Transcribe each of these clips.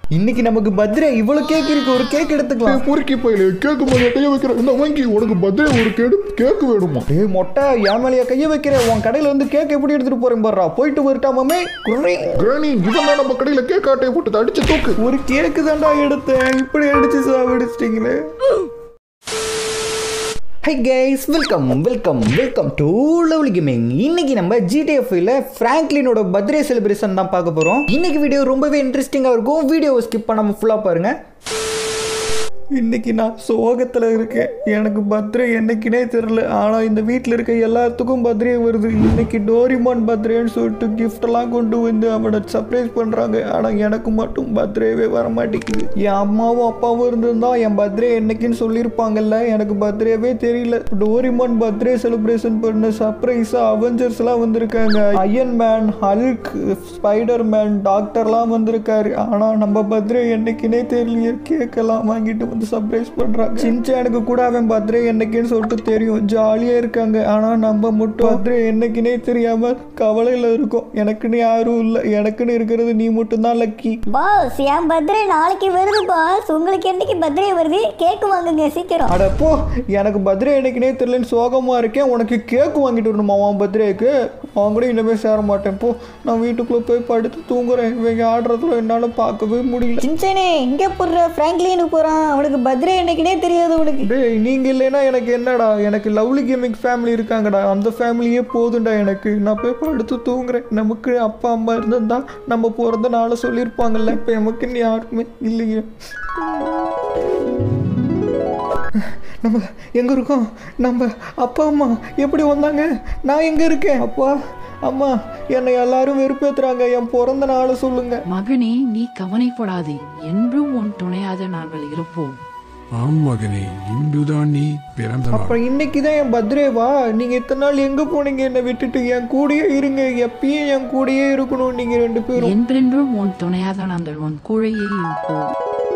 இன்னைக்கு நமக்கு பர்த்டே இவ்வளவு கேக் இருக்கு, ஒரு கேக் எடுத்துக்கலாம். பொறுக்கி போயில கேக்கு மேல கைய வைக்கிற இந்த வாங்கி உனக்கு பர்த்டே ஒரு கேக்கு வேணுமா? ஏய் மொட்டை என் மேலேயே கைய வைக்கிற, உன் கடையில வந்து கேக் எப்படி எடுத்துட்டு போறேன் பாருடா. போயிட்டு வரட்டாமே. கிரானி இவன் தான் நம்ம கடையில கேக் ஆட்டையை போட்டு அடிச்சு தூக்கு. ஒரு கேக்கு தான்டா எடுத்தேன், இப்படி அடிச்சு சாப்பிடுச்சிட்டீங்களே. Hi guys, welcome to lovely gaming. இன்னைக்கு நம்ம ஜிடிஎஃப்ல பிராங்க்லினோட பர்த்டே செலிப்ரேஷன் தான் பார்க்க போறோம். இன்னைக்கு வீடியோ ரொம்பவே இன்ட்ரெஸ்டிங்கா இருக்கும். வீடியோவை ஸ்கிப் பண்ணாம ஃபுல்லா பாருங்க. இன்னைக்கு நான் சோகத்தில் இருக்கேன். எனக்கு பர்த்டே என்னைக்குனே தெரில. ஆனால் இந்த வீட்டில் இருக்க எல்லாத்துக்கும் பர்த்டே வருது. இன்னைக்கு டோரிமான் பர்த்டேன்னு சொல்லிட்டு கிஃப்டெல்லாம் கொண்டு வந்து அவனை சர்ப்ரைஸ் பண்ணுறாங்க. ஆனால் எனக்கு மட்டும் பர்த்டேவே வர மாட்டேங்குது. என் அம்மாவும் அப்பாவும் இருந்திருந்தா என் பர்த்டே என்னைக்குன்னு சொல்லியிருப்பாங்கல்ல. எனக்கு பர்த்டேவே தெரியல. டோரிமான் பர்த்டே செலிப்ரேஷன் பண்ண சர்ப்ரைஸாக அவெஞ்சர்ஸ்லாம் வந்திருக்காங்க. Iron Man, Hulk, Spider Man, டாக்டர்லாம் வந்திருக்காரு. ஆனால் நம்ம பர்த்டே என்னைக்குனே தெரியலையே. கேக்கெல்லாம் வாங்கிட்டு சர்ப்ரைஸ் பண்றாங்க. சின்சானுக்கு கூட அவன் பர்த்டே என்னைக்குன்னு சொல்லிட்டு தெரியும், ஜாலியா இருக்காங்க. ஆனா நம்ம மட்டும் பர்த்டே என்னைக்குனே தெரியாம கவலையில இருக்கோம். எனக்குன்னு யாரும் இல்லை, எனக்குன்னு இருக்கிறது நீ மட்டும் தான் லக்கி. பாஸ், என் பர்த்டே நாளைக்கு வருது பாஸ். உங்களுக்கு என்னைக்கு பர்த்டே வருது? கேக் வாங்குங்க சீக்கிரம். அட போ, எனக்கு பர்த்டே என்னைக்குனே தெரியலன்னு சோகமா இருக்கேன். உனக்கு கேக் வாங்கிட்டு வரணுமா உன் பர்த்டேக்கு? அவன் கூட இனிமே சேர மாட்டேன் போ. நான் வீட்டுக்குள்ள போய் படுத்து தூங்குறேன். இவங்க ஆடுறதுல என்னால பார்க்கவே முடியல. சின்சானே இங்க போடுற பிராங்க்லினுக்கு போறான். அவனுக்கு பர்த்டே என்னைக்குனே தெரியாது உனக்கு. டேய், நீங்க இல்லைன்னா எனக்கு என்னடா? எனக்கு லவ்லி கேமிங் ஃபேமிலி இருக்காங்கடா, அந்த ஃபேமிலியே போதும்டா எனக்கு. நான் போய் படுத்து தூங்குறேன். நமக்கு அப்பா அம்மா இருந்தா நம்ம பிறந்த நாளை சொல்லியிருப்பாங்கல்ல. இப்போ நமக்குன்னு யாருமே இல்லையே. நம்ம எங்கே இருக்கோம்? நம்ம அப்பா அம்மா எப்படி வந்தாங்க? நான் எங்கே இருக்கேன்? அப்பா அம்மா என்னை எல்லாரும் வெறுப்பேத்துறாங்க. என் பிறந்த நாளை சொல்லுங்க. மகனே, நீ கவலைப்படாதே, என்றும் உன் துணையாக நாங்கள் இருப்போம். ஆம் மகனே, இன்றுதான் நீ பிறந்த. அப்புறம் இன்னைக்கு தான் என் பர்த்டேவா? நீங்க இத்தனை நாள் எங்க போனீங்க என்னை விட்டுட்டு? என் கூடயே இருங்க, எப்பயும் என் கூடயே இருக்கணும் நீங்க ரெண்டு பேரும். என்றென்றும் உன் துணையாக நாங்கள் உன் கூடையே இருப்போம்.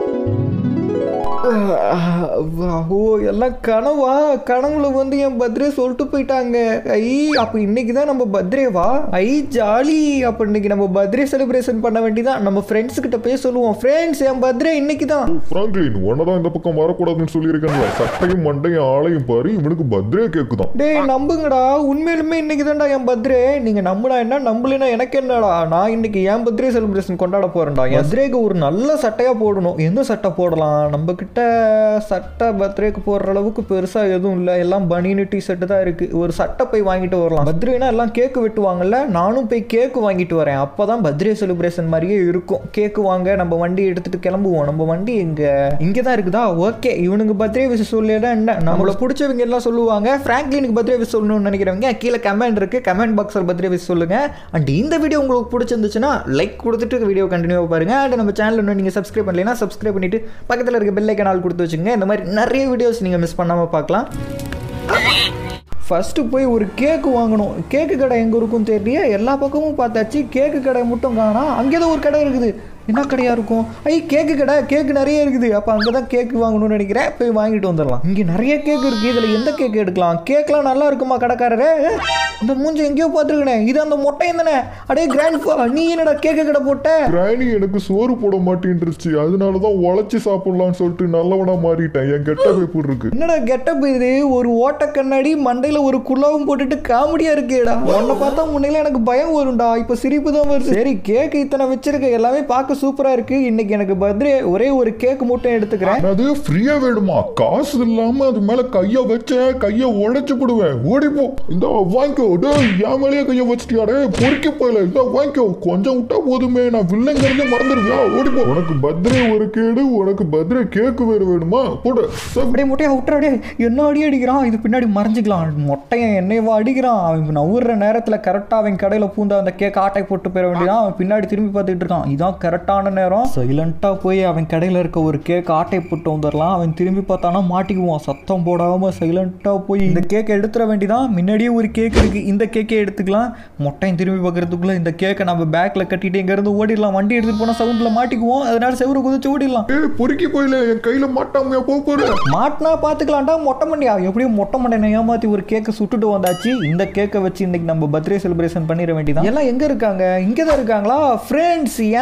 ஓ, எல்லாம் கனவா? கனவுல வந்து என் பர்த்டே சொல்லிட்டு போயிட்டாங்க. ஐ, அப்போ இன்னைக்கு தான் நம்ம பர்த்டேவா? ஐ ஜாலி. அப்போ இன்னைக்கு நம்ம பர்த்டே செலிப்ரேஷன் பண்ண வேண்டியதான். நம்ம ஃப்ரெண்ட்ஸ் கிட்ட போய் சொல்லுவோம், ஃப்ரெண்ட்ஸ் என் பர்த்டே இன்னைக்கு தான். பிராங்க்லின் உன்னதான் இந்த பக்கம் வரக்கூடாதுன்னு சொல்லியிருக்கேன்ல. சட்டையும் மண்டையும் ஆளையும் பாரு, இவனுக்கு பர்த்டே கேக்கு தான். டேய் நம்புங்கடா, உண்மையிலுமே இன்னைக்கு தான்டா என் பர்த்டே. நீங்க நம்புனா என்ன, நம்பலைன்னா எனக்கு என்னடா? நான் இன்னைக்கு என் பர்த்டே செலிப்ரேஷன் கொண்டாட போறேன்டா. என் பர்த்டேக்கு ஒரு நல்ல சட்டையா போடணும். எந்த சட்டை போடலாம்? நம்ம கிட்ட சட்டை பர்த்டேக்கு போடுற அளவுக்கு பெருசா எதுவும் இல்லை. எல்லாம் பனியன் டிஷர்ட் தான் இருக்கு. ஒரு சட்டை போய் வாங்கிட்டு வரலாம். பர்த்டேனா எல்லாம் கேக்கு வெட்டுவாங்கல்ல, நானும் போய் கேக்கு வாங்கிட்டு வரேன். அப்பதான் பர்த்டே செலிப்ரேஷன் மாதிரியே இருக்கும். கேக்கு வாங்க நம்ம வண்டி எடுத்துட்டு கிளம்புவோம். நம்ம வண்டி இங்கே தான் இருக்குதா? ஓகே, இவனுக்கு பர்த்டே விஷ் சொல்லலாம். என்ன நம்மளை பிடிச்சவங்க எல்லாம் சொல்லுவாங்க. பிராங்க்லினுக்கு பர்த்டே விஷ் சொல்லணும்னு நினைக்கிறவங்க கீழே கமெண்ட் இருக்கு, கமெண்ட் பாக்ஸில் பர்த்டே விஷ் சொல்லுங்க. அண்ட் இந்த வீடியோ உங்களுக்கு பிடிச்சிருந்துச்சுன்னா லைக் கொடுத்துட்டு வீடியோ கண்டினியூ பாருங்க. அண்ட் நம்ம சேனல் இன்னும் நீங்கள் சப்ஸ்கிரைப் பண்ணலைன்னா சப்ஸ்கிரைப் பண்ணிட்டு பக்கத்தில் இருக்க பெல் ஐகான் ஆல் கொடுத்து வச்சுங்க. இந்த மாதிரி நிறைய வீடியோஸ் நீங்கள் மிஸ் பண்ணாமல் பார்க்கலாம். ஃபஸ்ட்டு போய் ஒரு கேக்கு வாங்கணும். கேக்கு கடை எங்கே இருக்கும் தெரியல. எல்லா பக்கமும் பார்த்தாச்சு, கேக்கு கடை மட்டும் காணோம். அங்கே தான் ஒரு கடை இருக்குது. என்ன கடையாக இருக்கும்? ஐ, கேக்கு கடை. கேக்கு நிறைய இருக்குது. அப்போ அங்கே தான் கேக்கு வாங்கணும்னு நினைக்கிறேன். போய் வாங்கிட்டு வந்துடலாம். இங்கே நிறைய கேக்கு இருக்குது. இதில் எந்த கேக்கு எடுக்கலாம்? கேக்கெலாம் நல்லா இருக்குமா கடைக்காரரே? இந்த மூஞ்சி எங்கேயோ பார்த்துருக்கேன். இது அந்த மொட்டையும் தானே? அடே கிராண்ட்பா, நீ என்னடா கேக்கு கடை போட்ட? கிராணி எனக்கு சோறு போட மாட்டேன்ருச்சு, அதனாலதான் உழைச்சி சாப்பிடலாம்னு சொல்லிட்டு நல்லவனா மாறிட்டேன். என் கெட்டப் எப்படி இருக்கு? என்னடா கெட்டப் இது? ஒரு ஓட்ட கண்ணாடி, மண்டையில் ஒரு குள்ளாவும் போட்டுட்டு காமெடியாக இருக்கேடா. உன்னை பார்த்தா முன்னையில எனக்கு பயம் வரும்டா. இப்போ சிரிப்பு தான் வருது. சரி, கேக்கு இத்தனை வச்சிருக்க, எல்லாமே பார்க்க சூப்பரா இருக்கு. இன்னைக்கு எனக்கு பர்த்டே, ஒரே ஒரு கேக் மட்டும் எடுத்துக்கிறேன். அது ஃப்ரீயா வேணுமா? காசு இல்லாம அது மேல கைய வச்ச கைய உடைச்சு போடுவேன். ஓடிப்போ. இந்த வாங்கிக்கோ. என் மேலேயே கைய வச்சுட்டியாடே, பொறுக்கி போயில. இந்த வாங்கிக்கோ, கொஞ்சம் விட்டா போதுமே, நான் வில்லைங்கிறதே மறந்துடுவியா? ஓடிப்போ. உனக்கு பர்த்டே ஒரு கேடு, உனக்கு பர்த்டே கேக்கு வேறு வேணுமா? போடு. அப்படியே மொட்டையா விட்டுறாடே. என்ன அடி அடிக்கிறான்? இது பின்னாடி மறைஞ்சிக்கலாம். மொட்டையன் என்னையவா அடிக்கிறான்? அவன் நவுற நேரத்துல கரெக்டா அவன் கடையில பூந்த அந்த கேக் ஆட்டை போட்டு போயிட வேண்டியதான். அவன் பின்னாடி திரும்பி பார்த்துட்டு இருக்கான். இதான் கரெக்டான நேரம். சைலண்டாக போய் அவன் கடையில் இருக்க ஒரு கேக் ஆட்டை போட்டு வந்துடலாம். அவன் திரும்பி பார்த்தானா மாட்டிக்குவான். சத்தம் போடாமல் சைலண்டாக போய் இந்த கேக்கை எடுத்துட வேண்டிதான். முன்னாடியே ஒரு கேக் இருக்குது, இந்த கேக்கே எடுத்துக்கலாம். மொட்டையும் திரும்பி பார்க்கறதுக்குள்ளே இந்த கேக்கை நம்ம பேக்கில் கட்டிட்டு இங்கேருந்து ஓடிடலாம். வண்டி எடுத்துகிட்டு போனால் சவுண்டில் மாட்டிக்குவோம். அதனால செவரு குதிச்சு ஓடிடலாம். பொறுக்கி போயில, என் கையில் மாட்டாமையா போகிறேன். மாட்டினா பார்த்துக்கலாம்டா. மொட்டை மண்டியா எப்படியும் மொட்டை மண்டையை ஏமாற்றி ஒரு கேக்கை சுட்டுட்டு வந்தாச்சு. இந்த கேக்கை வச்சு இன்னைக்கு நம்ம பர்த்டே செலிப்ரேஷன் பண்ணிட வேண்டியதான். எல்லாம் எங்கே இருக்காங்க? இங்கே தான் இருக்காங்களா? ஃப்ரெண்ட்ஸ், எனக்கும் இன்னைக்கு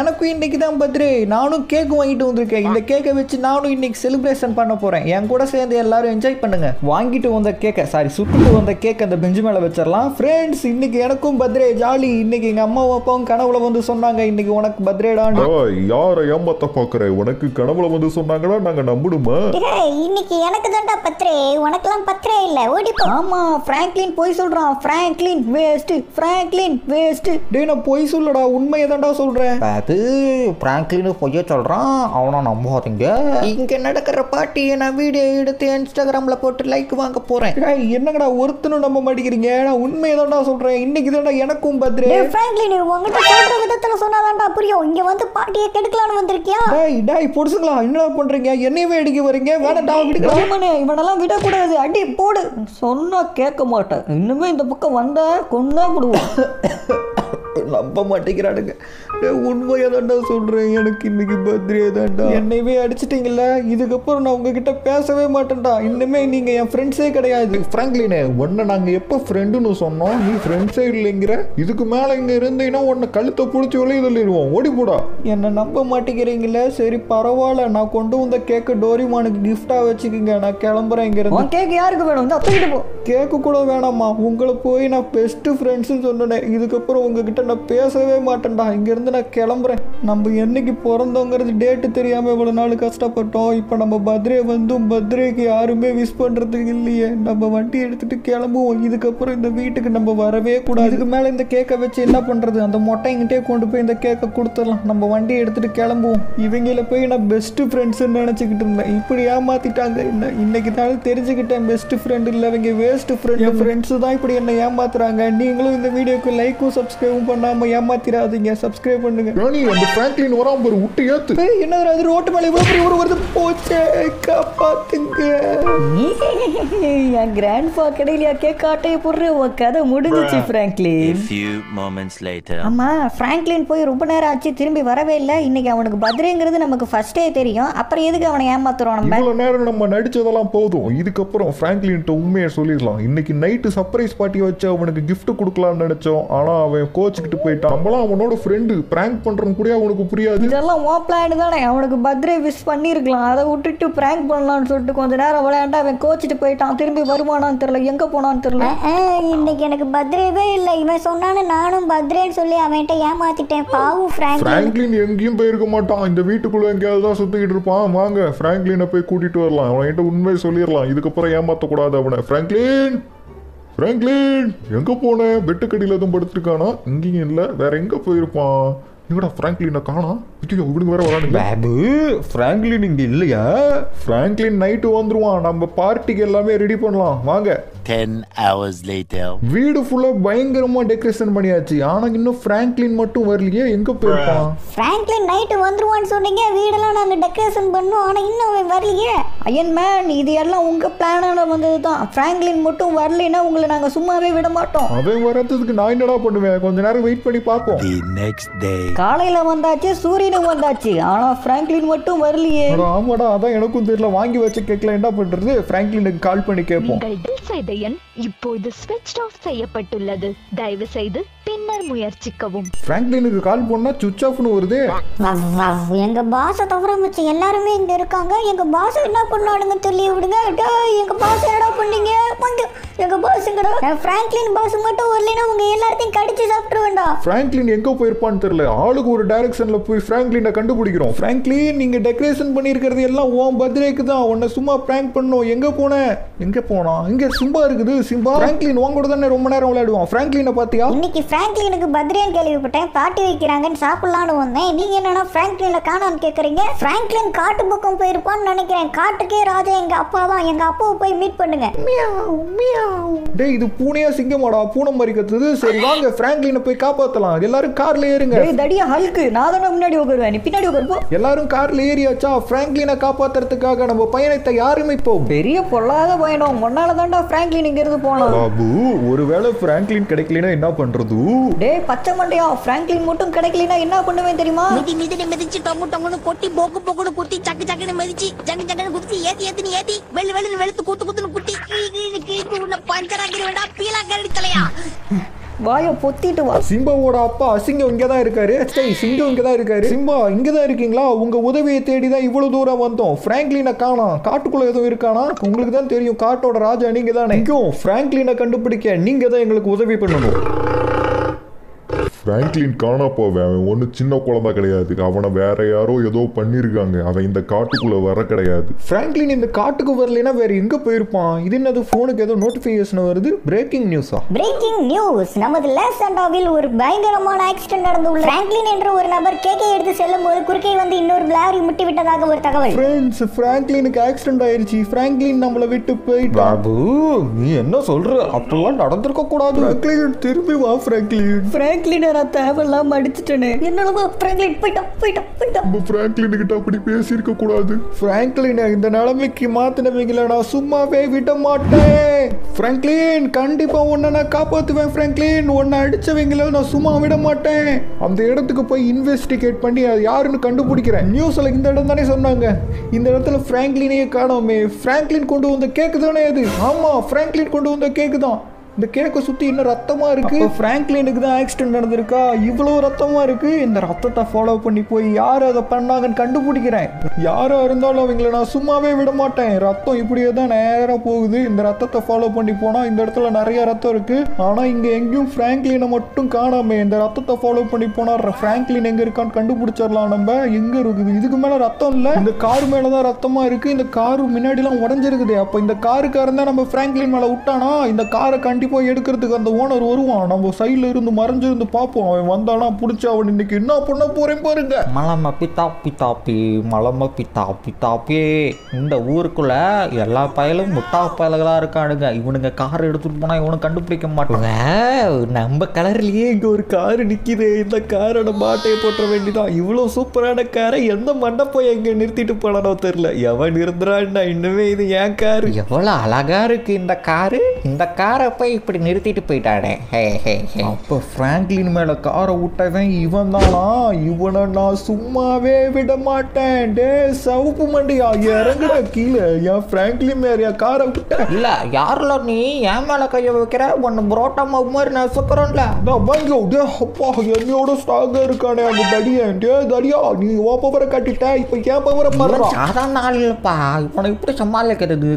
இன்னைக்கு தான் பர்த்டே. நானும் கேக் வாங்கிட்டு வந்திருக்கேன். இந்த கேக்கை வச்சு நானும் இன்னைக்கு செலிப்ரேஷன் பண்ண போறேன். என் கூட சேர்ந்து எல்லாரும் என்ஜாய் பண்ணுங்க. வாங்கிட்டு வந்த கேக்கை சுட்டுட்டு வந்த கேக் அந்த பெஞ்சு மேல வச்சிடலாம். ஃப்ரெண்ட்ஸ், இன்னைக்கு எனக்கும் பர்த்டே, ஜாலி. இன்னைக்கு எங்க அம்மாவும் அப்பாவும் கனவுல வந்து சொன்னாங்க இன்னைக்கு உனக்கு பர்த்டேடான்னு. யாரை ஏமாத்த பாக்குற? உனக்கு கனவுல வந்து சொன்னாங்களா? நாங்க நம்பணுமா? இன்னைக்கு எனக்கு தான்டா பர்த்டே, உனக்கெல்லாம் பர்த்டே இல்ல, ஓடி போ. ஆமா, பிராங்க்லின் போய் சொல்றான். Franklin waste, Franklin waste. டேய், நான் போய் சொல்லடா, உண்மையை தான்டா சொல்றேன். அது பிராங்க்லின் பொய்ய சொல்றான், அவனை நம்பாதீங்க. இங்க நடக்கிற பார்ட்டியை நான் வீடியோ எடுத்து இன்ஸ்டாகிராம்ல போட்டு லைக் வாங்க போறேன். என்னங்கடா ஒருத்தனும் நம்ப மாட்டேங்கிறீங்க? நான் உண்மையை தான்டா சொல்றேன். இன்னைக்கு தான்டா எனக்கும் பர்த்டே. பிராங்க்லின், உங்ககிட்ட சொல்ற விதத்துல சொன்னாதான்டா புரியும். இங்க வந்து பார்ட்டியை கெடுக்கலாம்னு வந்திருக்கியா? டேய் பொடுசுங்களா, என்னடா பண்றீங்க? என்னையவே அடிக்க வரீங்க? வேணாடா, விடுங்க. இவனெல்லாம் விடக்கூடாது, அடி போடு. சொன்னா கேட்க மாட்டேன். இன்னுமே இந்த பக்கம் வந்தா கொண்டா விடுவோம். நம்ப மாட்டேங்கிறானுங்க. உண்மையா தாண்டா சொல்றேன், எனக்கு இன்னைக்கு பர்த்டே தான்டா. என்னையவே அடிச்சிட்டீங்கல்ல, இதுக்கப்புறம் நான் உங்ககிட்ட பேசவே மாட்டேன்டா. இன்னுமே நீங்க என் ஃப்ரெண்ட்ஸே கிடையாது. பிராங்க்லின், உன்னை நாங்க எப்ப ஃப்ரெண்டுன்னு சொன்னோம்? நீ ஃப்ரெண்ட்ஸே இல்லைங்கிற. இதுக்கு மேல இங்க இருந்தீங்கன்னா உன்னை கழுத்தை பிடிச்சி வெளியே தள்ளிடுவோம். ஓடி போடா. என்ன நம்ப மாட்டேங்கிறீங்களே? சரி பரவாயில்ல, நான் கொண்டு வந்த கேக்கு டோரிமானுக்கு கிஃப்டா வச்சுக்கோங்க. நான் கிளம்புறேன் இங்க இருந்து. கேக்கு யாருக்கு வேணும்? இந்த அத்தைக்கிட்ட போ. கேக்கு கூட வேணாமா? உங்களை போய் நான் பெஸ்ட் ஃப்ரெண்ட்ஸ்னு சொன்னேன். இதுக்கப்புறம் உங்ககிட்ட நான் பேசவே மாட்டேன்டா. இங்க இருந்து நான் கிளம்புறேன். நம்ம என்னைக்கு பிறந்தோங்கிறது டேட்டு தெரியாம இவ்வளவு நாள் கஷ்டப்பட்டோம். இப்போ நம்ம பர்த்டே வந்தும் பர்த்டேக்கு யாருமே விஷ் பண்றதுக்கு இல்லையே. நம்ம வண்டி எடுத்துட்டு கிளம்புவோம். இதுக்கப்புறம் இந்த வீட்டுக்கு நம்ம வரவே கூடாது. இதுக்கு மேல இந்த கேக்கை வச்சு என்ன பண்றது? அந்த மொட்டைங்கிட்டே கொண்டு போய் இந்த கேக்கை கொடுத்துடலாம். நம்ம வண்டி எடுத்துட்டு கிளம்புவோம். இவங்கள போய் நான் பெஸ்ட் ஃப்ரெண்ட்ஸ் நினைச்சுக்கிட்டு இருந்தேன். இப்படி ஏமாத்திட்டாங்க. இன்னைக்கு தான் தெரிஞ்சுக்கிட்டேன், பெஸ்ட் ஃப்ரெண்ட் இல்லை, இவங்க வேஸ்ட் ஃப்ரெண்ட். என் ஃப்ரெண்ட்ஸ் தான் இப்படி என்ன ஏமாத்துறாங்க. நீங்களும் இந்த வீடியோக்கு லைக்கும் சப்ஸ்கிரைபும் பண்ணாம ஏமாத்திராதீங்க. சப்ஸ்கிரைப் பண்ணுங்க. அந்த பிராங்க்லின் வராம ஒரு விட்டு ஏத்து. என்ன அது ரோட்டு மேல இவ்வளவு பெரிய ஒரு வருது? போச்சே, காப்பாத்துங்க. என் கிராண்ட்பா கடையிலயா கேக் ஆட்டைய போடுற? உன் கதை முடிஞ்சிச்சு Franklin. A few moments later. ஆமா, பிராங்க்லின் போய் ரொம்ப நேரம் ஆச்சு, திரும்பி வரவே இல்லை. இன்னைக்கு அவனுக்கு பர்த்டேங்கிறது நமக்கு ஃபர்ஸ்டே தெரியும். அப்புறம் எதுக்கு அவனை ஏமாத்துறோம் நம்ம? இவ்வளவு நேரம் நம்ம நடிச்சதெல்லாம் போதும். இதுக்கப்புறம் பிராங்க்லின்ட்ட உண்மையை சொல்லிடலாம். இன்னைக்கு நைட்டு சர்ப்ரைஸ் பார்ட்டி வச்சு அவனுக்கு கிஃப்ட் கொடுக்கலாம்னு நினைச்சோம். ஆனா அவன் கோச்சுக்கிட்டு போயிட்டான். நம்மளாம் அவனோட ஃப்ரெண்டு. பிராங்க் பண்றோம் கூட அவனுக்கு புரியாது. இதெல்லாம் ஓ பிளான் தானே. அவனுக்கு பர்த்டே விஷ் பண்ணிருக்கலாம். அதை விட்டுட்டு பிராங்க் பண்ணலாம்னு சொல்லிட்டு கொஞ்ச நேரம் விளையாண்டா அவன் கோச்சிட்டு போயிட்டான். திரும்பி வருவானான்னு தெரியல, எங்க போனான்னு தெரியல. இன்னைக்கு எனக்கு பர்த்டேவே இல்லை. இவன் சொன்னான்னு நானும் பர்த்டேன்னு சொல்லி அவன்கிட்ட ஏமாத்திட்டேன். பாவம் பிராங்க்லின் எங்கேயும் போயிருக்க மாட்டான். இந்த வீட்டுக்குள்ள எங்கேயாவது தான் சுத்திக்கிட்டு இருப்பான். வாங்க பிராங்க்லினை போய் கூட்டிட்டு வரலாம். அவன்கிட்ட உண்மையை சொல்லிடலாம். இதுக்கப்புறம் ஏமாத்தக்கூடாது அவனை. பிராங்க்லின், பிராங்க்லின் எங்க போன? பெட்டுக்கடியில் எதுவும் படுத்திருக்கானா? இங்கேயும் இல்லை, வேற எங்க போயிருப்பான்? இவடா பிராங்க்லினை காணோம். இவனுக்கு வேற வரானுங்க. பாபு, பிராங்க்லின் இங்க இல்லையா? பிராங்க்லின் நைட்டு வந்துருவான். நம்ம பார்ட்டிக்கு எல்லாமே ரெடி பண்ணலாம். வாங்க. 10 hours later. வீடு ஃபுல்லா பயங்கரமா டெக்கரேஷன் பண்ணியாச்சு. ஆனா இன்னும் பிராங்க்லின் மட்டும் வரலையே. எங்க போயிருப்பான்? பிராங்க்லின் நைட்டு வந்துருவான்னு சொன்னீங்க. வீடெல்லாம் நாங்க டெக்கரேஷன் பண்ணோம். ஆனா இன்னும் அவன் வரலையே. அயன் மேன், இது எல்லாம் உங்க பிளானால வந்தது தான். பிராங்க்லின் மட்டும் வரலைன்னா உங்களை நாங்க சும்மாவே விட மாட்டோம். அவன் வரதுக்கு நான் என்னடா பண்ணுவேன்? கொஞ்ச நேரம் வெயிட் பண்ணி பார்ப்போம். The next day. காலையில வந்தாச்சு, சூரியனும் வந்தாச்சு. ஆனா பிராங்க்லின் மட்டும் வரலையே. ஆமாடா, அதான் எனக்கும் தெரியல. வாங்கி வச்ச கேக்ல என்ன பண்றது? பிராங்க்லினுக்கு கால் பண்ணி கேட்போம். எண் இப்போது ஸ்விட்ச் ஆஃப் செய்யப்பட்டுள்ளது. தயவு செய்து பின்னர் முயற்சிக்கவும். பிராங்க்லினுக்கு கால் பண்ணா சுவிட்ச் ஆஃப்னு வருது. எங்க பாஸை தவிர மிச்சம் எல்லாருமே இங்க இருக்காங்க. எங்க பாஸ் என்ன பண்ணாடுங்க சொல்லி விடுங்க. எங்க பாஸ் என்னடா பண்ணீங்க? எங்க பாஸ் பிராங்க்லின் பாஸ் மட்டும் வரலைன்னா உங்க எல்லாத்தையும் கடிச்சு சாப்பிட்டு வேண்டாம். பிராங்க்லின் எங்க போயிருப்பான்னு தெரியல. ஆளுக்கு ஒரு டைரக்ஷன்ல போய் பிராங்க்லினை கண்டுபிடிக்கிறோம். பிராங்க்லின், நீங்க டெக்கரேஷன் பண்ணிருக்கிறது எல்லாம் உன் பர்த்டேக்கு தான். உன்னை சும்மா பிராங்க் பண்ணோம். எங்க போன? எங்க போனா? இங்க சிம்பா இருக்குது. சிம்பா, பிராங்க்லின் உன் கூட தானே ரொம்ப நேரம் விளையாடுவான். பிராங்க்லினை பாத்தியா? இன்னைக்கு பிராங்க்லினுக்கு பர்த்டேன்னு கேள்விப்பட்டேன். பார்ட்டி வைக்கிறாங்கன்னு சாப்பிடலான்னு வந்தேன். நீங்க என்னன்னா பிராங்க்லினை காணான்னு கேக்குறீங்க. பிராங்க்லின் காட்டு பக்கம் போயிருப்பான்னு நினைக்கிறேன். காட்டுக்கே ராஜா எங்க அப்பா தான். எங்க அப்பாவை போய் மீட் பண்ணுங்க. டேய், இது பூனையா சிங்கமாடா? பூனை மாதிரி கத்துது. சரி வாங்க, பிராங்க்லினை போய் காப்பாத்தலாம். எல்லாரும் கார்ல ஏறுங்க. டேய் தடியா ஹல்க்கு, நான் தானே முன்னாடி உட்காருவேன், நீ பின்னாடி உட்காருப்போ. எல்லாரும் கார்ல ஏறியாச்சா? பிராங்க்லினை காப்பாத்துறதுக்காக நம்ம பயணத்தை ஆரம்பிப்போம். பெரிய பொல்லாத பயணம். முன்னால தான்டா பிராங்க்லின் இங்க இருந்து போனோம். பாபு, ஒருவேளை பிராங்க்லின் கிடைக்கலனா என்ன பண்றது? டேய் பச்சை மண்டையா, பிராங்க்லின் மட்டும் கிடைக்கலனா என்ன பண்ணுவேன் தெரியுமா? மிதிச்சு டொங்கு டொங்குன்னு கொட்டி போக்கு போக்குன்னு குத்தி சக்கு சக்குன்னு மிதிச்சு ஜங்கு ஜங்குன்னு குத்தி ஏத்தி வெள்ளு வெளுத்து குத்துன்னு குத்தி கீழு உள்ள பஞ்சராக்கிற வேண்டாம். பீலா கரடி தலையா. வாயை பொத்திட்டு வா. சிம்பாவோட அப்பா சிங்கம் இங்கே தான் இருக்காரு. சரி, சிங்கம் இங்கே தான் இருக்காரு. சிம்பா இங்கே தான் இருக்கீங்களா? உங்க உதவியை தேடி தான் இவ்வளவு தூரம் வந்தோம். பிராங்க்லினை காணோம். காட்டுக்குள்ள எதுவும் இருக்கானா? உங்களுக்கு தான் தெரியும், காட்டோட ராஜா நீங்க தானே. பிராங்க்லினை கண்டுபிடிக்க நீங்க தான் எங்களுக்கு உதவி பண்ணணும். பிராங்க்லின் காணா போவேன். அவன் ஒன்றும் சின்ன குழந்தை கிடையாது. அவனை வேற யாரோ ஏதோ பண்ணியிருக்காங்க. அவன் இந்த காட்டுக்குள்ள வர கிடையாது. பிராங்க்லின் இந்த காட்டுக்கு வரலைன்னா வேற எங்க போயிருப்பான்? இது என்னது, போனுக்கு ஏதோ நோட்டிபிகேஷன் வருது. பிரேக்கிங் நியூஸா? Breaking news. நமது லேசாண்டாவில் ஒரு பயங்கரமான ஆக்சிடென்ட் நடந்துள்ளது. பிராங்க்லின் என்ற ஒரு நபர் கேக்கை எடுத்து செல்லும் போது குறுக்கே வந்து இன்னொரு லாரி முட்டி விட்டதாக ஒரு தகவல். ஃப்ரெண்ட்ஸ், பிராங்க்லினுக்கு ஆக்சிடென்ட் ஆயிருச்சு. பிராங்க்லின் நம்மளை விட்டு போயிட்டு. பாபு, நீ என்ன சொல்ற? அப்பெல்லாம் நடந்திருக்க கூடாது. பிராங்க்லின் திரும்பி வா. பிராங்க்லினை நான் தேவையில்லாம அடிச்சிட்டேனே. என்னவா பிராங்க்லின் போயிட்டான். நம்ம பிராங்க்லின் கிட்ட அப்படி பேசியிருக்க கூடாது. பிராங்க்லினை இந்த நிலைமைக்கு மாத்தினவங்கள நான் சும்மாவே விட மாட்டேன். பிராங்க்லின், கண்டிப்பா உன்னை நான் காப்பாத்துவேன். பிராங்க்லின், உன்னை அடிச்சவங்கள நான் சும்மா விட மாட்டேன். அந்த இடத்துக்கு போய் இன்வெஸ்டிகேட் பண்ணி அது யாருன்னு கண்டுபிடிக்கிறேன். நியூஸ்ல இந்த இடம் தானே சொன்னாங்க. இந்த இடத்துல பிராங்க்லினையே காணோமே. பிராங்க்லின் கொண்டு வந்த கேக்கு தானே அது? ஆமா, பிராங்க்லின் கொண்டு வந்த கேக்கு தான். இந்த கேக்கை சுற்றி இன்னும் ரத்தமா இருக்கு. பிராங்க்லினுக்கு தான் ஆக்சிடென்ட் நடந்திருக்கா? இவ்வளோ ரத்தமா இருக்கு. இந்த ரத்தத்தை ஃபாலோ பண்ணி போய் யார் அதை பண்ணாங்கன்னு கண்டுபிடிக்கிறேன். யாரா இருந்தாலும் அவங்கள நான் சும்மாவே விட மாட்டேன். ரத்தம் இப்படியே தான் நேராக போகுது. இந்த ரத்தத்தை ஃபாலோ பண்ணி போனால் இந்த இடத்துல நிறைய ரத்தம் இருக்கு. ஆனால் இங்கே எங்கேயும் பிராங்க்லினை மட்டும் காணாமே. இந்த ரத்தத்தை ஃபாலோ பண்ணி போனால் பிராங்க்லின் எங்கே இருக்கான்னு கண்டுபிடிச்சிடலாம். நம்ம எங்கே இருக்குது? இதுக்கு மேலே ரத்தம் இல்லை. இந்த கார் மேலே தான் ரத்தமா இருக்கு. இந்த காரு முன்னாடிலாம் உடஞ்சிருக்குது. அப்போ இந்த காருக்காரன் தான் நம்ம பிராங்க்லின் மேலே விட்டானா? இந்த காரை கண்டிப்பாக எடுக்கிறதுக்கு அந்த ஓனர் வருவான். நம்ம சைடில் இருந்து மறைஞ்சிருந்து பார்ப்போம். அவன் வந்தானா பிடிச்சி அவன் இன்னைக்கு என்ன பண்ண போறேன் பாருங்க. மலம பித்தாப்பி மலம பித்தாப்பி. இந்த ஊருக்குள்ள எல்லா பயலும் முட்டா பயல்களா இருக்கானுங்க. இவனுங்க கார் எடுத்துட்டு போனா இவனு கண்டுபிடிக்க மாட்டாங்க. நம்ம கலர்லயே இங்க ஒரு காரு நிக்குது. இந்த காரோட மாட்டையை போட்ட வேண்டிதான். இவ்வளவு சூப்பரான காரை எந்த மண்டப்போ எங்க நிறுத்திட்டு போனானோ தெரியல. எவன் இருந்தான்னா இன்னுமே இது ஏன் காரு. எவ்வளவு அழகா இருக்கு இந்த காரு. இந்த காரை போய் இப்படி நிறுத்திட்டு போயிட்டானே. அப்ப பிராங்க்லின் மேல காரை விட்டவன் இவன் தானா? இவனை நான் சும்மாவே விட மாட்டேன். டே சவுப்பு மண்டியா, இறங்குடா கீழே. என் பிராங்க்லின் மேல காரை விட்ட. இல்ல, யாருல நீ என் மேல கைய வைக்கிற? ஒன்னு புரோட்டா மாதிரி நான் சுக்கறோம்ல. வாங்கோ. டே அப்பா, என்னோட ஸ்ட்ராங்கா இருக்கானே அந்த தடியன். டே தடியா, நீ ஓ பவரை கட்டிட்ட. இப்ப ஏன் பவரை பாரு. சாதாரண ஆள் இல்லப்பா. இவனை இப்படி சமாளிக்கிறது?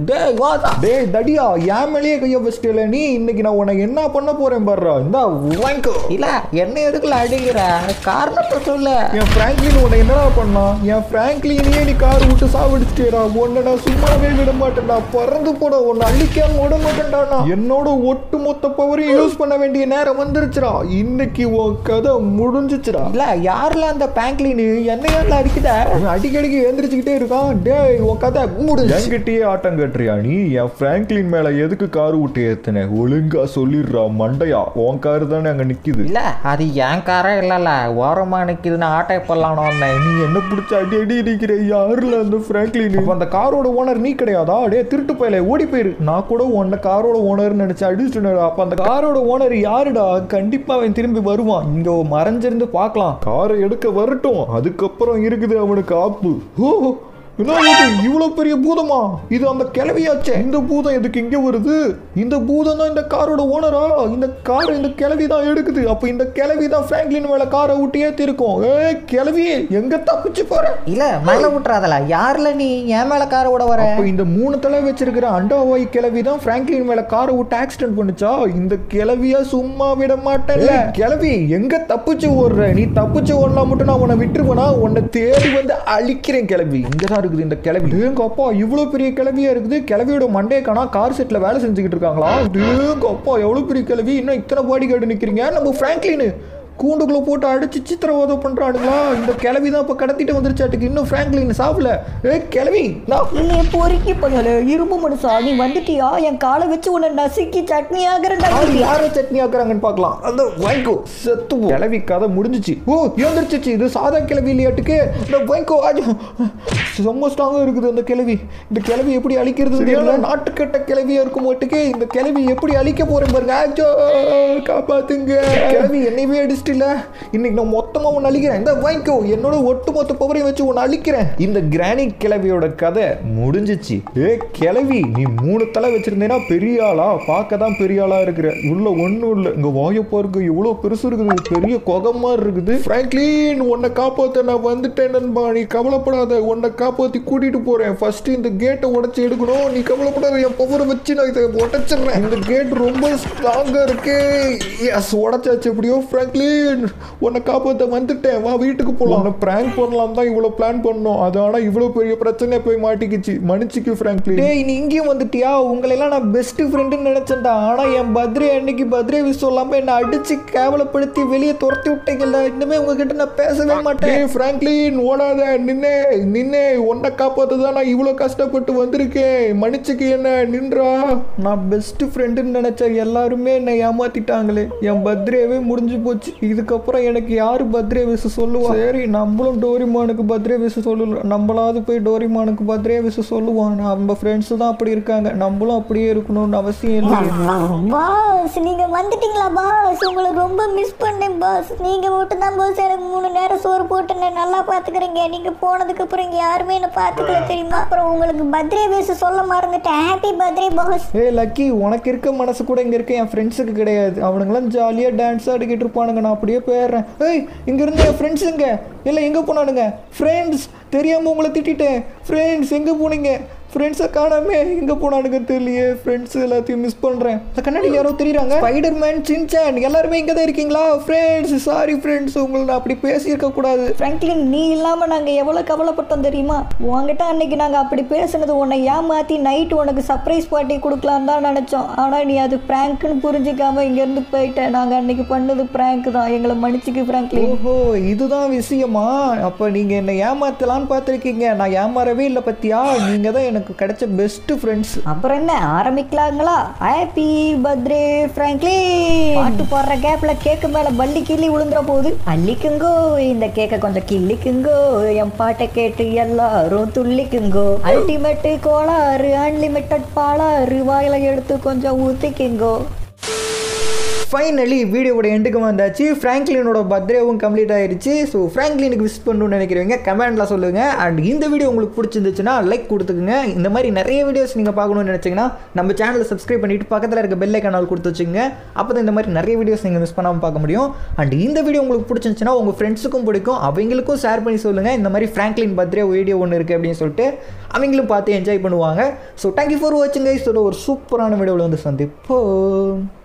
டே தடியா, என் மேலேயே கைய வச்சிட்டல நீ. இன்னைக்கு நான் உனக்கு என்ன பண்ண போறேன் பாரு. இந்த வாங்கோ. இல்ல, என்ன எதுக்குல அடிக்கிற? காரணத்தை சொல்ல. என் பிராங்க்லின் உன்னை என்னடா பண்ணா? என் பிராங்க்லினையே நீ கார் விட்டு சாவடிச்சிட்டேடா. உன்னை நான் சும்மாவே விட மாட்டேன்டா. பறந்து போட உன்னை அழிக்காம விட மாட்டேன்டா. என்னோட ஒட்டு மொத்த பவரையும் யூஸ் பண்ண வேண்டிய நேரம் வந்துருச்சுடா. இன்னைக்கு உன் கதை முடிஞ்சிச்சுடா. இல்ல, யாருல அந்த பிராங்க்லின் என்ன யாருல அடிக்குத? அடிக்கடிக்கு எழுந்திரிச்சுக்கிட்டே இருக்கான். டே உன் கதை முடிஞ்சு. என்கிட்டயே ஆட்டம் கட்டுறியா நீ? என் பிராங்க்லின் மேல எதுக்கு கார் விட்டு ஏத்துன? ஒழுங்கா சொல்லிடுறா மண்டையா. உன் காரு தானே அங்க நிக்குது. இல்ல, அது என் காரே இல்லல. ஓரமா நிக்குதுன்னு ஆட்டை பண்ணலான்னு வந்தேன். நீ என்ன பிடிச்ச அடி அடி அடிக்கிற? யாருல அந்த பிராங்க்லின்? அந்த காரோட ஓனர் நீ கிடையாதா? டே திருட்டு போயில ஓடி போயிரு. நான் கூட உன்ன காரோட ஓனர் நினைச்சு அடிச்சுடா. அப்ப அந்த காரோட ஓனர் யாருடா? கண்டிப்பா அவன் திரும்பி வருவான். இங்க மறைஞ்சிருந்து பார்க்கலாம். காரை எடுக்க வரட்டும், அதுக்கப்புறம் இருக்குது அவனுக்கு ஆப்பு. ஓ, இவ்வளவு பெரிய பூதமா? இது அந்த கிளவியாச்சே. இந்த பூதம் எதுக்கு இங்க வருது? இந்த பூதம் தான் இந்த காரோட ஓனரா? இந்த கார் இந்த கிளவி தான் எடுக்குது. அப்ப இந்த கிளவி தான் பிராங்க்லின் மேல காரை விட்டு ஏத்திருக்கோம். கிளவி எங்க தப்பிச்சு போற? இல்ல, மேல விட்டுறாதல. யாருல நீ என் மேல காரை விட வர? அப்ப இந்த 3 தலை வச்சிருக்கிற அண்டாவாய் கிளவி தான் பிராங்க்லின் மேல காரை விட்டு ஆக்சிடென்ட் பண்ணுச்சா? இந்த கிளவியா சும்மா விட மாட்டேன்ல. கிளவி எங்க தப்பிச்சு ஓடுற? நீ தப்பிச்சு ஓடலாம் மட்டும் நான் உன்னை விட்டுருவேனா? உன்னை தேடி வந்து அழிக்கிறேன். கிளவி இங்கதான் இருக்குது இந்த கிளவி. எங்க அப்பா, இவ்வளவு பெரிய கிளவியா இருக்குது. கிளவியோட மண்டையை காணா. கார் செட்ல வேலை செஞ்சுக்கிட்டு இருக்காங்களா? எங்க அப்பா, எவ்வளவு பெரிய கிளவி. இன்னும் இத்தனை பாடி கார்டு நிக்கிறீங்க. நம்ம பிராங்க்லின் கூண்டுக்குள்ள போட்டு அடிச்சு சித்திரவதை பண்றானுங்களா? இந்த கிளவி தான் இப்ப கடத்திட்டு வந்துருச்சாட்டுக்கு. இன்னும் பிராங்க்லின் சாப்பிடல. கிளவி இல்லையே பொறுக்கி பண்ணல. இரும்பு மனுஷா, நீ வந்துட்டியா? என் காலை வச்சு உன்னை நசுக்கி சட்னி ஆகுறா. யாரை சட்னி ஆக்குறாங்கன்னு பாக்கலாம். அந்த வாய்க்கோ செத்து கிளவி கதை முடிஞ்சிச்சு. ஓ, எழுந்திரிச்சிச்சு. இது சாதா கிளவி இல்லையாட்டுக்கு. இந்த வாய்க்கோ ரொம்ப ஸ்ட்ராங்காக இருக்குது அந்த கிளவி. இந்த கிளவி எப்படி அழிக்கிறது தெரியல. நாட்டுக்கட்ட கிளவியாக இருக்கும் மட்டுக்கே இந்த கிளவி எப்படி அழிக்க போகிறேன் பாருங்க. ஆச்சோ, காப்பாத்துங்க. கிளவி என்னையவே அடிச்சிட்டில்ல, இன்னைக்கு நான் மொத்தமாக ஒன்று அழிக்கிறேன். இந்த வாங்கிக்கோ, என்னோட ஒட்டுமொத்த பவரையும் வச்சு ஒன்று அழிக்கிறேன். இந்த கிராணி கிளவியோட கதை முடிஞ்சிச்சு. கிளவி, நீ 3 தலை வச்சிருந்தேன்னா பெரிய ஆளா? பார்க்க தான் பெரிய ஆளா இருக்கிற. உள்ள ஒன்றும் இல்லை. இங்கே வாயப்பா இருக்கு, எவ்வளோ பெருசு இருக்குது, பெரிய குகமா இருக்குது. பிராங்க்லின், உன்னை காப்பாற்ற நான் வந்துட்டேன் நண்பா, நீ கவலைப்படாத. உன்னை காப்பாற்றி கூட்டிட்டு போறேன். ஃபர்ஸ்ட் இந்த கேட்டை உடச்சி எடுக்கணும். நீ கவலைப்படாத, என் பவரை வச்சு நான் இதை உடைச்சிடுறேன். இந்த கேட் ரொம்ப ஸ்ட்ராங்கா இருக்கு. எஸ், உடைச்சாச்சு. எப்படியோ பிராங்க்லின், உன்னை காப்பாற்ற வந்துட்டேன். வா, வீட்டுக்கு போகலாம். உன்னை பிராங்க் பண்ணலாம் தான் இவ்வளோ பிளான் பண்ணோம். அது ஆனால் இவ்வளோ பெரிய பிரச்சனை போய் மாட்டிக்கிச்சு. மன்னிச்சுக்கு பிராங்க்லின். டேய், நீ இங்கேயும் வந்துட்டியா? உங்களெல்லாம் நான் பெஸ்ட் ஃப்ரெண்டுன்னு நினைச்சேன்டா. ஆனால் என் பர்த்டே அன்னைக்கு பர்த்டே விஷ் சொல்லாமல் என்னை அடிச்சு கேவலப்படுத்தி வெளியே துரத்தி விட்டீங்கல்ல. இன்னுமே உங்ககிட்ட நான் பேசவே மாட்டேன். பிராங்க்லின், ஓடாத, நின்னே உன்னை காப்பாற்ற தான் நான் இவ்வளோ கஷ்டப்பட்டு வந்திருக்கேன். மன்னிச்சுக்கு என்ன, நின்றா. நான் பெஸ்ட் ஃப்ரெண்டுன்னு நினைச்ச எல்லாருமே என்னை ஏமாத்திட்டாங்களே. என் பர்த்டேவே முடிஞ்சு போச்சு. இதுக்கப்புறம் எனக்கு யாரு பர்த்டே விஷ் சொல்லுவா? சரி, நம்மளும் டோரிமானுக்கு பர்த்டே விஷ் சொல்லலாம். நம்மளாவது போய் டோரிமானுக்கு பர்த்டே விஷ் சொல்லுவான். நம்ம ஃப்ரெண்ட்ஸ் தான் அப்படி இருக்காங்க, நம்மளும் அப்படியே இருக்கணும்னு அவசியம் இல்லை. பாஸ், நீங்க வந்துட்டீங்களா பாஸ்? உங்களை ரொம்ப மிஸ் பண்ணேன் பாஸ். நீங்க மட்டும் தான் பாஸ் எனக்கு 3 நேரம் சோறு போட்டு நல்லா பாத்துக்கிறீங்க. நீங்க போனதுக்கு அப்புறம் இங்க யாருமே என்ன பாத்துக்கல தெரியுமா? அப்புறம் உங்களுக்கு பர்த்டே விஷ் சொல்ல மறந்துட்டேன். Happy birthday pass. லக்கி, உனக்கு இருக்க மனசு கூட இங்க இருக்க என் ஃப்ரெண்ட்ஸுக்கு கிடையாது. அவனுங்களாம் ஜாலியா டான்ஸ் ஆடிக்கிட்டு இருப்பானுங்க. நான் அப்படியே போயிடுறேன். இங்க இருந்து என் ஃப்ரெண்ட்ஸுங்க எல்லாம் எங்க போனானுங்க? ஃப்ரெண்ட்ஸ், தெரியாம உங்களை திட்டேன். ஃப்ரெண்ட்ஸ், எங்க போனீங்க? ஃப்ரெண்ட்ஸை காணாமே, எங்கே போனானுங்க தெரியலையே. ஃப்ரெண்ட்ஸ் எல்லாத்தையும் மிஸ் பண்ணுறேன். அந்த கண்ணாடி யாரோ தெரியுறாங்க. ஸ்பைடர்மேன், சின்சான் எல்லாருமே இங்கே தான் இருக்கீங்களா? ஃப்ரெண்ட்ஸ், சாரி ஃப்ரெண்ட்ஸ், உங்களை நான் அப்படி பேசியிருக்க கூடாது. ஃப்ராங்க்லின், நீ இல்லாமல் நாங்கள் எவ்வளோ கவலைப்பட்டோம் தெரியுமா? உங்ககிட்ட அன்னைக்கு நாங்கள் அப்படி பேசுனது உன்னை ஏமாற்றி நைட்டு உனக்கு சர்ப்ரைஸ் பார்ட்டி கொடுக்கலான்னு தான் நினச்சோம். ஆனால் நீ அது ப்ராங்க்னு புரிஞ்சிக்காமல் இங்கேருந்து போயிட்டேன். நாங்கள் அன்னைக்கு பண்ணது ப்ராங்க் தான். எங்களை மன்னிச்சுக்கு ஃப்ராங்க்லின். ஓஹோ, இதுதான் விஷயமா? அப்போ நீங்கள் என்னை ஏமாத்தலான்னு பார்த்துருக்கீங்க. நான் ஏமாறவே இல்லை பத்தியா? நீங்கள் தான் எனக்கு கிடைச்ச பெஸ்ட் ஃப்ரெண்ட்ஸ். அப்புறம் என்ன, ஆரம்பிக்கலாங்களா? Happy birthday Franklin. பாட்டு பாடுற கேப்ல கேக்கு மேல பள்ளி கிள்ளி விழுந்துற போது அள்ளிக்குங்கோ, இந்த கேக்க கொஞ்சம் கிள்ளிக்குங்கோ, என் பாட்டை கேட்டு எல்லாரும் துள்ளிக்குங்கோ. அல்டிமேட் கோளாறு, அன்லிமிட்டட் பாலாறு, வாயில எடுத்து கொஞ்சம் ஊத்திக்குங்கோ. ஃபைனலி வீடியோவோட எண்டுக்கு வந்தாச்சு. ஃப்ராங்க்லினோட பர்த்டேவும் கம்ப்ளீட் ஆயிடுச்சு. ஸோ ஃப்ராங்க்லினுக்கு விஷ் பண்ணணும்னு நினைக்கிறவங்க கமெண்ட்டில் சொல்லுங்கள். அண்ட் இந்த வீடியோ உங்களுக்கு பிடிச்சிருந்துச்சுன்னா லைக் கொடுத்துக்குங்க. இந்த மாதிரி நிறைய வீடியோஸ் நீங்கள் பார்க்கணும்னு நினச்சிங்கன்னா நம்ம சேனலை சப்ஸ்கிரைப் பண்ணிவிட்டு பக்கத்தில் இருக்க பெல் ஐக்கான் கொடுத்து வச்சுங்க. அப்போ தான் இந்த மாதிரி நிறைய வீடியோஸ் நீங்கள் மிஸ் பண்ணாமல் பார்க்க முடியும். அண்ட் இந்த வீடியோ உங்களுக்கு பிடிச்சிருந்துச்சுன்னா உங்கள் ஃப்ரெண்ட்ஸுக்கும் பிடிக்கும், அவங்களுக்கும் ஷேர் பண்ணி சொல்லுங்கள். இந்த மாதிரி ஃப்ராங்க்லின் பர்த்டே வீடியோ ஒன்று இருக்குது அப்படின்னு சொல்லிட்டு அவங்களும் பார்த்து என்ஜாய் பண்ணுவாங்க. ஸோ தேங்க்யூ ஃபார் வாட்சிங் கைஸ். ஒரு சூப்பரான வீடியோவில் வந்து சந்திப்போம்.